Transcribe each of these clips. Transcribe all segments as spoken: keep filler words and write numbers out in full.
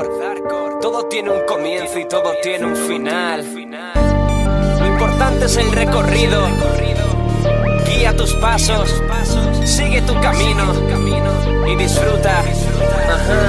Zarkor. Todo tiene un comienzo y todo tiene un final. Lo importante es el recorrido. Guía tus pasos, sigue tu camino y disfruta. Ajá.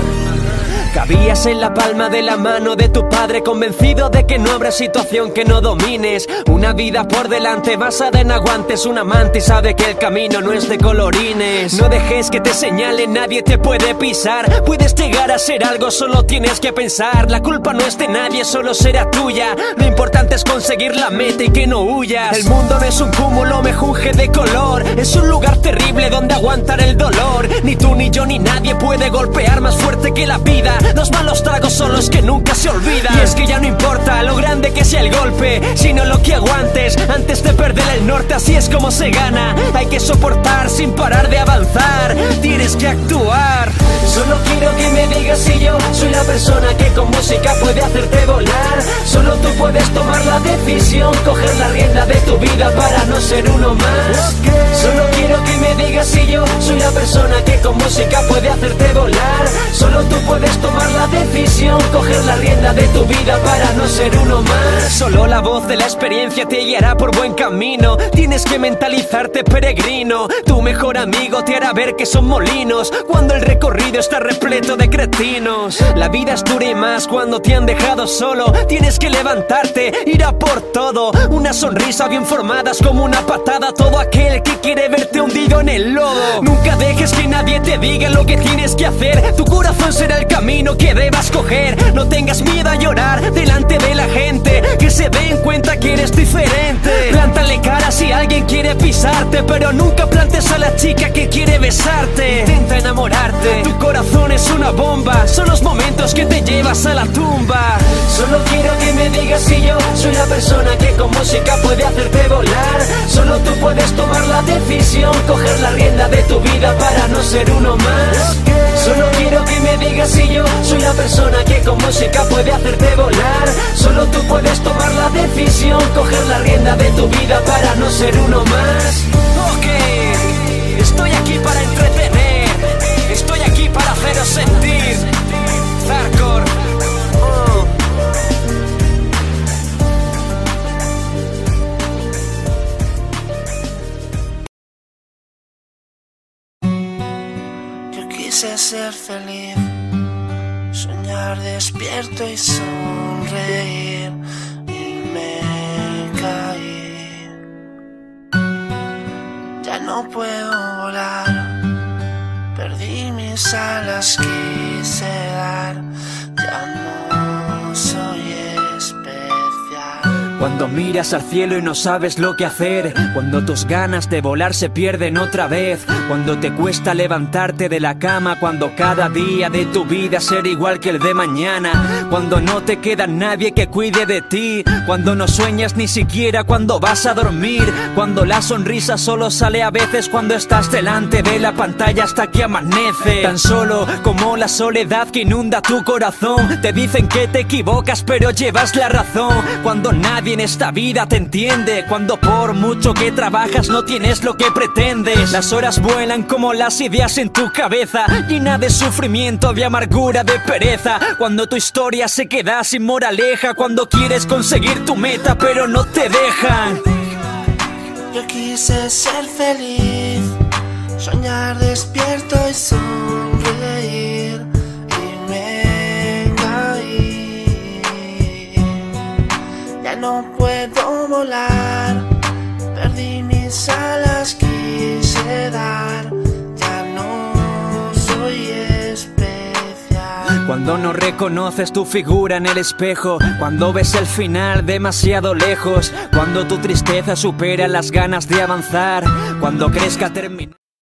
Cabías en la palma de la mano de tu padre, convencido de que no habrá situación que no domines. Una vida por delante basada en aguantes, un amante y sabe que el camino no es de colorines. No dejes que te señale, nadie te puede pisar. Puedes llegar a ser algo, solo tienes que pensar. La culpa no es de nadie, solo será tuya. Lo importante es conseguir la meta y que no huyas. El mundo no es un cúmulo mejunje de color, es un lugar terrible donde aguantar el dolor. Ni tú, ni yo, ni nadie puede golpear más fuerte que la vida. Los malos tragos son los que nunca se olvidan. Y es que ya no importa lo grande que sea el golpe, sino lo que aguantes antes de perder el norte. Así es como se gana. Hay que soportar sin parar de avanzar. Tienes que actuar. Solo quiero que me digas si yo soy la persona que con música puede hacerte volar. Solo tú puedes tomar la decisión, coger la rienda de tu vida para no ser uno más. Solo quiero que me digas si yo soy la persona que con música puede hacerte volar. Solo tú puedes tomar la decisión, coger la rienda de tu vida para no ser uno más. Solo la voz de la experiencia te guiará por buen camino. Tienes que mentalizarte peregrino. Tu mejor amigo te hará ver que son molinos cuando el recorrido está repleto de cretinos. La vida es dura y más cuando te han dejado solo. Tienes que levantarte, ir a por todo. Una sonrisa bien formada es como una patada a todo aquel que quiere verte hundido en el lodo. Nunca dejes que nadie te diga lo que tienes que hacer. Tu corazón será el camino que debas coger. No tengas miedo a llorar delante de la gente, que se den cuenta que eres diferente. Plántale cara si alguien quiere pisarte, pero nunca plantes a la chica que quiere besarte. Intenta enamorarte, tu corazón es una bomba. Son los momentos que te llevas a la tumba. Solo quiero que me digas si yo soy la persona que con música puede hacerte volar. Solo tú puedes tomar la decisión, coger la rienda de tu vida para no ser uno más. Solo quiero que me digas si yo soy la persona que con música puede hacerte volar. Solo tú puedes tomar la decisión, coger la rienda de tu vida para no ser uno más. Ok, estoy aquí para entretener, estoy aquí para haceros sentir. Zarkor. Oh. Yo quise ser feliz, soñar despierto y sonreír, y me caí. Ya no puedo volar, perdí mis alas, quise dar, ya no soy especial. Cuando miras al cielo y no sabes lo que hacer, cuando tus ganas de volar se pierden otra vez, cuando te cuesta levantarte de la cama, cuando cada día de tu vida será igual que el de mañana, cuando no te queda nadie que cuide de ti, cuando no sueñas ni siquiera cuando vas a dormir, cuando la sonrisa solo sale a veces cuando estás delante de la pantalla hasta que amanece. Tan solo como la soledad que inunda tu corazón, te dicen que te equivocas pero llevas la razón, cuando nadie en esta vida te entiende, cuando por mucho que trabajas no tienes lo que pretendes. Las horas vuelan como las ideas en tu cabeza, llena de sufrimiento, de amargura, de pereza, cuando tu historia se queda sin moraleja, cuando quieres conseguir tu meta pero no te dejan. Yo quise ser feliz, soñar despierto y sonreír, y me caí. Ya no puedo volar, perdí mis alas, quise dar, ya no soy especial. Cuando no reconoces tu figura en el espejo, cuando ves el final demasiado lejos, cuando tu tristeza supera las ganas de avanzar, cuando crees que ha terminado.